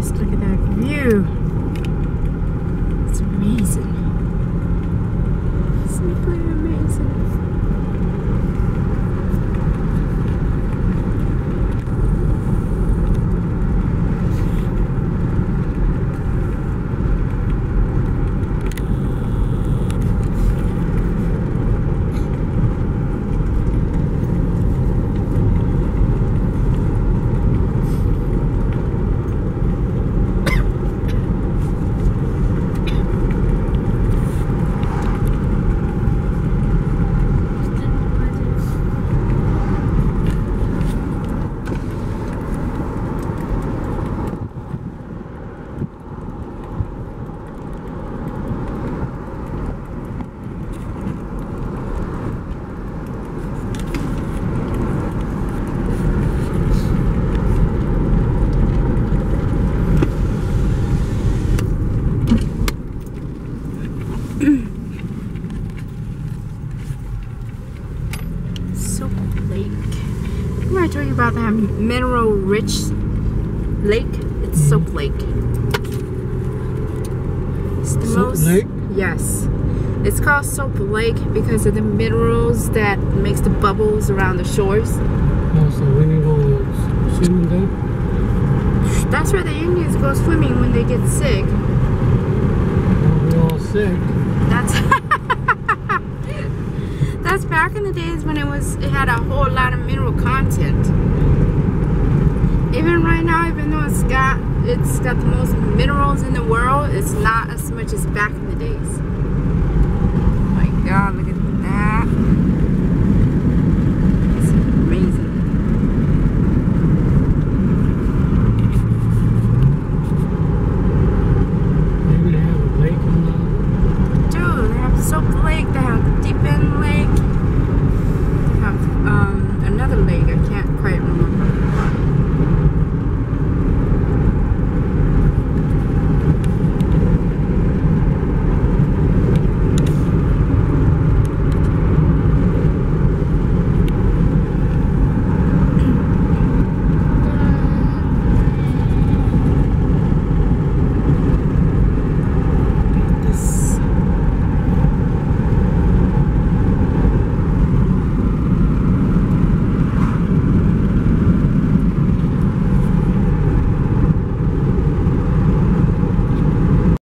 Just look at that view. It's amazing. Simply amazing. Soap Lake. Remember I told you about that mineral rich lake? It's Soap Lake. It's the most Lake? Yes. It's called Soap Lake because of the minerals that makes the bubbles around the shores. Oh, so we need to go swimming there? That's where the Indians go swimming when they get sick. We're all sick. That's back in the days when it had a whole lot of mineral content. Even right now, even though it's got the most minerals in the world, it's not as much as back in the days. Oh my God, look